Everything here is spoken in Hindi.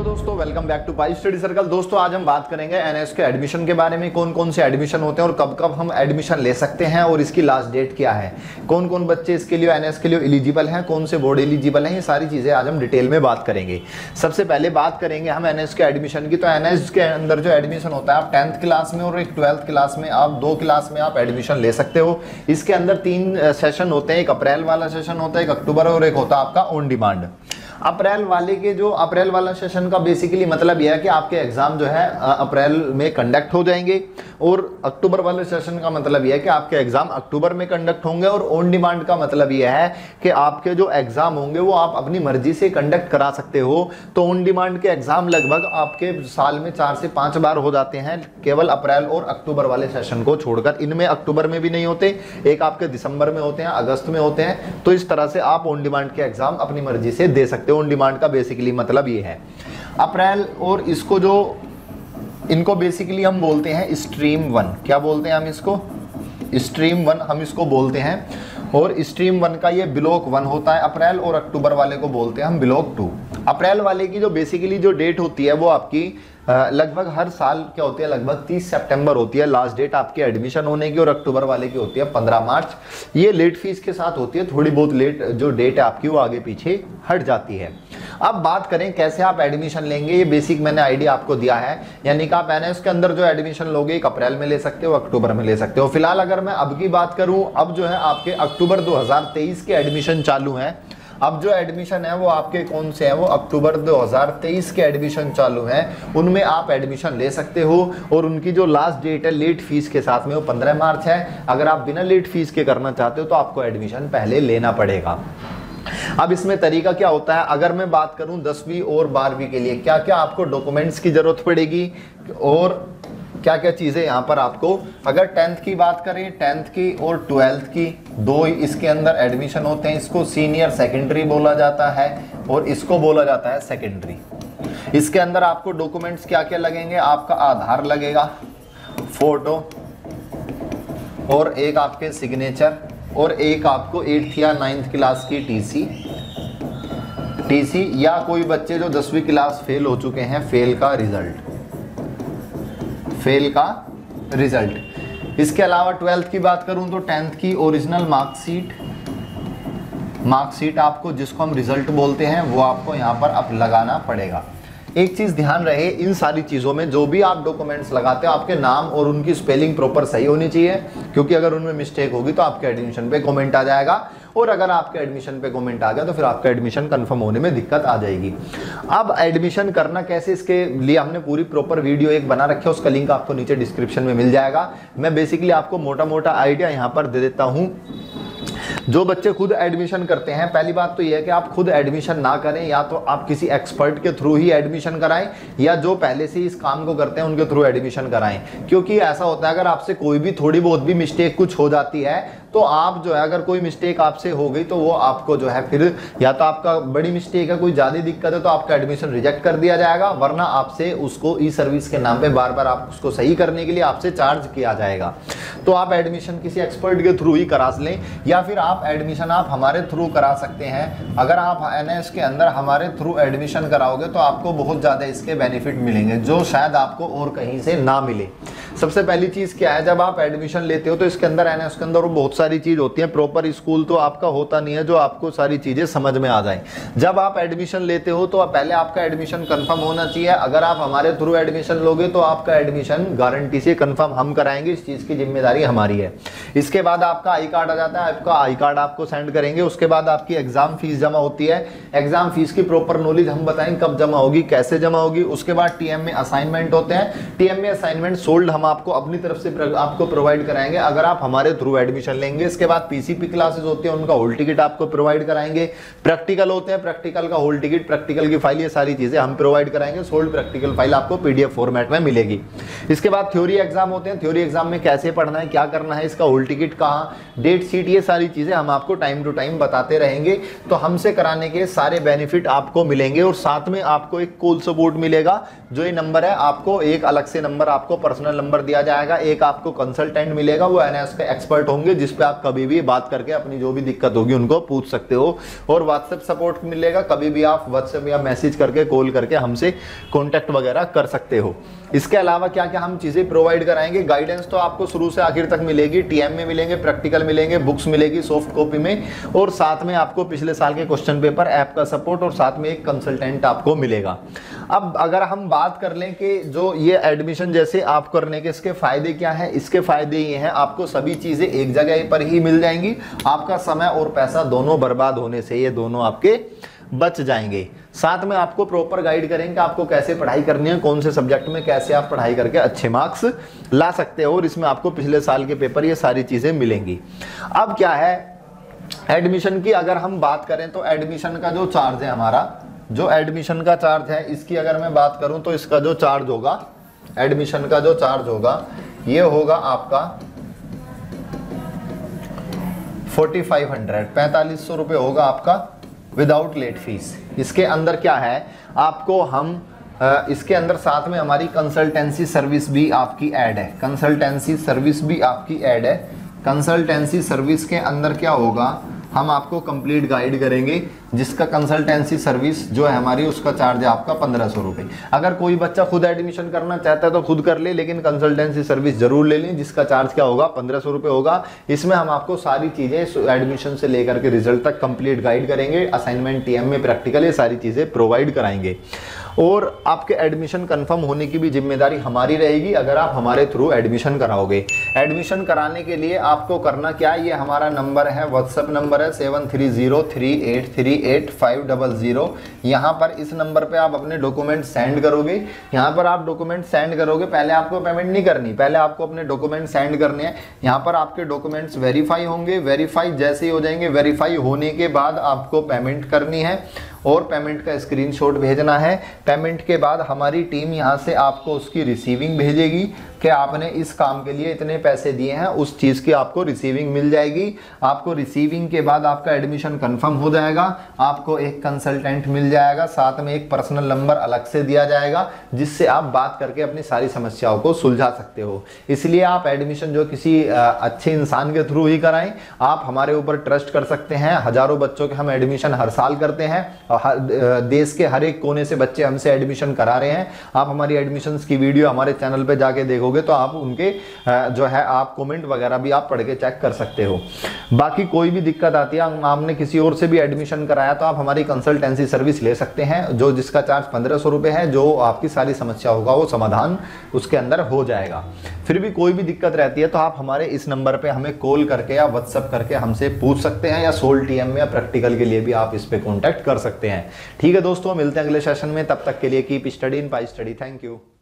दोस्तों, welcome back to pi study circle. दोस्तों आज हम बात करेंगे एनएस के एडमिशन के बारे में। कौन कौन से एडमिशन होते हैं और कब कब हम एडमिशन ले सकते हैं और इसकी लास्ट डेट क्या है, कौन कौन बच्चे इसके लिए एनएस के लिए एलिजिबल हैं, कौन से बोर्ड एलिजिबल हैं, ये सारी चीजें आज हम डिटेल में बात करेंगे। सबसे पहले बात करेंगे हम एनएस के एडमिशन की। तो एनएस के अंदर जो एडमिशन होता है, आप 10th क्लास में और एक 12th क्लास में, आप 2 क्लास में आप एडमिशन ले सकते हो। इसके अंदर 3 सेशन होते हैं, एक अप्रैल वाला सेशन होता है, एक अक्टूबर और एक होता है आपका ऑन डिमांड। अप्रैल वाला सेशन का बेसिकली मतलब यह है कि आपके एग्जाम जो है अप्रैल में कंडक्ट हो जाएंगे, और अक्टूबर वाले सेशन का मतलब यह है कि आपके एग्जाम अक्टूबर में कंडक्ट होंगे। और ऑन डिमांड का मतलब यह है कि आपके जो एग्जाम होंगे वो आप अपनी मर्जी से कंडक्ट करा सकते हो। तो ऑन डिमांड के एग्जाम लगभग आपके साल में 4 से 5 बार हो जाते हैं, केवल अप्रैल और अक्टूबर वाले सेशन को छोड़कर। इनमें अक्टूबर में भी नहीं होते, एक आपके दिसंबर में होते हैं, अगस्त में होते हैं। तो इस तरह से आप ऑन डिमांड के एग्जाम अपनी मर्जी से दे सकते हो। ऑन डिमांड का बेसिकली मतलब ये है अप्रैल, और इसको जो इनको बेसिकली हम बोलते हैं स्ट्रीम 1। क्या बोलते हैं हम इसको? स्ट्रीम 1 हम इसको बोलते हैं। और स्ट्रीम 1 का ये ब्लॉक 1 होता है अप्रैल, और अक्टूबर वाले को बोलते हैं हम ब्लॉक 2। अप्रैल वाले की जो बेसिकली जो डेट होती है वो आपकी लगभग हर साल क्या होती है, लगभग 30 सितंबर होती है लास्ट डेट आपके एडमिशन होने की, और अक्टूबर वाले की होती है 15 मार्च। ये लेट फीस के साथ होती है, थोड़ी बहुत लेट जो डेट है आपकी वो आगे पीछे हट जाती है। अब बात करें कैसे आप एडमिशन लेंगे, ये बेसिक मैंने आइडिया आपको दिया है। यानी कि आप एनएस के अंदर जो एडमिशन लोगे एक अप्रैल में ले सकते हो, अक्टूबर में ले सकते हो। फिलहाल अगर मैं अब की बात करूं, अब जो है आपके अक्टूबर 2023 के एडमिशन चालू हैं। अब जो एडमिशन है वो आपके कौन से हैं, वो अक्टूबर 2023 के एडमिशन चालू हैं, उनमें आप एडमिशन ले सकते हो। और उनकी जो लास्ट डेट है लेट फीस के साथ में वो 15 मार्च है। अगर आप बिना लेट फीस के करना चाहते हो तो आपको एडमिशन पहले लेना पड़ेगा। अब इसमें तरीका क्या होता है, अगर मैं बात करूं 10वीं और 12वीं के लिए क्या क्या आपको डॉक्यूमेंट्स की जरूरत पड़ेगी और क्या क्या चीजें यहाँ पर आपको, अगर 10th की बात करें, 10th की और 12th की, 2 इसके अंदर एडमिशन होते हैं। इसको सीनियर सेकेंडरी बोला जाता है और इसको बोला जाता है सेकेंडरी। इसके अंदर आपको डॉक्यूमेंट्स क्या क्या लगेंगे, आपका आधार लगेगा, फोटो, और एक आपके सिग्नेचर, और एक आपको 8th या 9th क्लास की टीसी, या कोई बच्चे जो 10वीं क्लास फेल हो चुके हैं, फेल का रिजल्ट। इसके अलावा 12th की बात करूं तो 10th की ओरिजिनल मार्कशीट आपको, जिसको हम रिजल्ट बोलते हैं, वो आपको यहाँ पर अब लगाना पड़ेगा। एक चीज ध्यान रहे, इन सारी चीजों में जो भी आप डॉक्यूमेंट्स लगाते हो, आपके नाम और उनकी स्पेलिंग प्रॉपर सही होनी चाहिए, क्योंकि अगर उनमें मिस्टेक होगी तो आपके एडमिशन पे कमेंट आ जाएगा, और अगर आपके एडमिशन पे कमेंट आ गया तो फिर आपका एडमिशन कंफर्म होने में दिक्कत आ जाएगी। अब एडमिशन करना कैसे, इसके लिए हमने पूरी प्रॉपर वीडियो एक बना रखी है, उसका लिंक आपको नीचे डिस्क्रिप्शन में मिल जाएगा। मैं बेसिकली आपको मोटा मोटा आइडिया यहाँ पर दे देता हूँ। जो बच्चे खुद एडमिशन करते हैं, पहली बात तो यह है कि आप खुद एडमिशन ना करें, या तो आप किसी एक्सपर्ट के थ्रू ही एडमिशन कराएं, या जो पहले से इस काम को करते हैं उनके थ्रू एडमिशन कराएं। क्योंकि ऐसा होता है, अगर आपसे कोई भी थोड़ी बहुत भी मिस्टेक कुछ हो जाती है तो आप जो है, अगर कोई मिस्टेक आपसे हो गई तो वो आपको जो है फिर, या तो आपका बड़ी मिस्टेक है, कोई ज़्यादा दिक्कत है तो आपका एडमिशन रिजेक्ट कर दिया जाएगा, वरना आपसे उसको ई सर्विस के नाम पे बार बार आप उसको सही करने के लिए आपसे चार्ज किया जाएगा। तो आप एडमिशन किसी एक्सपर्ट के थ्रू ही करा लें, या फिर आप एडमिशन आप हमारे थ्रू करा सकते हैं। अगर आप एनएस के अंदर हमारे थ्रू एडमिशन कराओगे तो आपको बहुत ज़्यादा इसके बेनिफिट मिलेंगे, जो शायद आपको और कहीं से ना मिले। सबसे पहली चीज़ क्या है, जब आप एडमिशन लेते हो तो इसके अंदर एनएस के अंदर बहुत सारी चीज़ होती है। प्रॉपर स्कूल तो आपका होता नहीं है जो आपको सारी चीज़ें समझ में आ जाए। जब आप एडमिशन लेते हो तो पहले आपका एडमिशन कंफर्म होना चाहिए। अगर आप हमारे थ्रू एडमिशन लोगे तो आपका एडमिशन गारंटी से कंफर्म हम कराएंगे, इस चीज़ की जिम्मेदारी हमारी है। इसके बाद आपका आई कार्ड आ जाता है, आपका आई कार्ड आपको सेंड करेंगे। उसके बाद आपकी एग्जाम फीस जमा होती है। एग्जाम फीस की प्रॉपर नॉलेज हम बताएं कब जमा होगी, कैसे जमा होगी। उसके बाद टीएम में असाइनमेंट होते हैं। टीएम में असाइनमेंट सोल्ड हम आपको अपनी तरफ से आपको प्रोवाइड कराएंगे अगर आप हमारे थ्रू एडमिशन लेंगे। इसके बाद पीसीपी क्लासेस होती है, उनका हॉल टिकट आपको प्रोवाइड कराएंगे। प्रैक्टिकल होते हैं, प्रैक्टिकल का हॉल टिकट, प्रैक्टिकल की फाइल, ये सारी चीजें हम प्रोवाइड कराएंगे। सोल्ड प्रैक्टिकल फाइल आपको पीडीएफ फॉर्मेट में मिलेगी। इसके बाद थ्योरी एग्जाम होते हैं। थ्योरी एग्जाम में कैसे पढ़ना है, क्या करना है, इसका हॉल टिकट कहाँ, डेट शीट, ये सारी चीजें हम आपको टाइम टू टाइम बताते रहेंगे। तो हमसे कराने के सारे बेनिफिट आपको मिलेंगे, और साथ में आपको एक कॉल सपोर्ट मिलेगा। जो ये नंबर है, आपको एक अलग से नंबर, आपको पर्सनल नंबर दिया जाएगा। एक आपको कंसल्टेंट मिलेगा, वो एनएस के एक्सपर्ट होंगे, जिस पे पे आप कभी भी बात करके अपनी जो भी दिक्कत होगी उनको पूछ सकते हो। और व्हाट्सएप सपोर्ट मिलेगा, कभी भी आप व्हाट्सएप या मैसेज करके कॉल करके हमसे कॉन्टैक्ट वगैरह कर सकते हो। इसके अलावा क्या क्या हम चीज़ें प्रोवाइड कराएंगे, गाइडेंस तो आपको शुरू से आखिर तक मिलेगी, टीएम में मिलेंगे, प्रैक्टिकल मिलेंगे, बुक्स मिलेगी सॉफ्ट कॉपी में, और साथ में आपको पिछले साल के क्वेश्चन पेपर, ऐप का सपोर्ट और साथ में एक कंसल्टेंट आपको मिलेगा। अब अगर हम बात कर लें कि जो ये एडमिशन जैसे आप करने के इसके फायदे क्या है, इसके फायदे ये हैं आपको सभी चीज़ें एक जगह पर ही मिल जाएंगी, आपका समय और पैसा दोनों बर्बाद होने से ये दोनों आपके बच जाएंगे। साथ में आपको प्रॉपर गाइड करेंगे आपको कैसे पढ़ाई करनी है, कौन से सब्जेक्ट में कैसे आप पढ़ाई करके अच्छे मार्क्स ला सकते हो, और इसमें आपको पिछले साल के पेपर ये सारी चीजें मिलेंगी। अब क्या है एडमिशन की अगर हम बात करें तो एडमिशन का जो चार्ज है हमारा, जो एडमिशन का चार्ज है इसकी अगर मैं बात करूं तो इसका जो चार्ज होगा, एडमिशन का जो चार्ज होगा ये होगा आपका 4500 रुपये होगा आपका विदाउट लेट फीस। इसके अंदर क्या है आपको हम इसके अंदर साथ में हमारी कंसल्टेंसी सर्विस भी आपकी ऐड है, कंसल्टेंसी सर्विस भी आपकी ऐड है। कंसल्टेंसी सर्विस के अंदर क्या होगा, हम आपको कंप्लीट गाइड करेंगे, जिसका कंसल्टेंसी सर्विस जो है हमारी उसका चार्ज है आपका 1500 रुपये। अगर कोई बच्चा खुद एडमिशन करना चाहता है तो खुद कर ले, लेकिन कंसल्टेंसी सर्विस जरूर ले लें, जिसका चार्ज क्या होगा 1500 रुपये होगा। इसमें हम आपको सारी चीज़ें एडमिशन से लेकर के रिजल्ट तक कंप्लीट गाइड करेंगे, असाइनमेंट, टीएम में प्रैक्टिकल, ये सारी चीज़ें प्रोवाइड कराएंगे। और आपके एडमिशन कंफर्म होने की भी जिम्मेदारी हमारी रहेगी अगर आप हमारे थ्रू एडमिशन कराओगे। एडमिशन कराने के लिए आपको करना क्या है, ये हमारा नंबर है, व्हाट्सएप नंबर है 7303838500। यहाँ पर इस नंबर पे आप अपने डॉक्यूमेंट सेंड करोगे। यहाँ पर आप डॉक्यूमेंट सेंड करोगे, पहले आपको पेमेंट नहीं करनी, पहले आपको अपने डॉक्यूमेंट सेंड करने हैं। यहाँ पर आपके डॉक्यूमेंट्स वेरीफाई होंगे, वेरीफाई जैसे ही हो जाएंगे, वेरीफाई होने के बाद आपको पेमेंट करनी है और पेमेंट का स्क्रीनशॉट भेजना है। पेमेंट के बाद हमारी टीम यहाँ से आपको उसकी रिसीविंग भेजेगी कि आपने इस काम के लिए इतने पैसे दिए हैं, उस चीज़ की आपको रिसीविंग मिल जाएगी। आपको रिसीविंग के बाद आपका एडमिशन कंफर्म हो जाएगा, आपको एक कंसल्टेंट मिल जाएगा, साथ में एक पर्सनल नंबर अलग से दिया जाएगा जिससे आप बात करके अपनी सारी समस्याओं को सुलझा सकते हो। इसलिए आप एडमिशन जो किसी अच्छे इंसान के थ्रू ही कराएं, आप हमारे ऊपर ट्रस्ट कर सकते हैं। हजारों बच्चों के हम एडमिशन हर साल करते हैं, देश के हर एक कोने से बच्चे हमसे एडमिशन करा रहे हैं। आप हमारी एडमिशन्स की वीडियो हमारे चैनल पे जाके देखोगे तो आप उनके जो है आप कमेंट वगैरह भी आप पढ़ के चेक कर सकते हो। बाकी कोई भी दिक्कत आती है, आपने किसी और से भी एडमिशन कराया तो आप हमारी कंसल्टेंसी सर्विस ले सकते हैं, जो जिसका चार्ज 1500 रुपये है, जो आपकी सारी समस्या होगा वो समाधान उसके अंदर हो जाएगा। फिर भी कोई भी दिक्कत रहती है तो आप हमारे इस नंबर पे हमें कॉल करके या व्हाट्सएप करके हमसे पूछ सकते हैं, या सोल टीएम में या प्रैक्टिकल के लिए भी आप इस पे कॉन्टैक्ट कर सकते हैं। ठीक है दोस्तों, मिलते हैं अगले सेशन में, तब तक के लिए keep study in pi study. Thank you.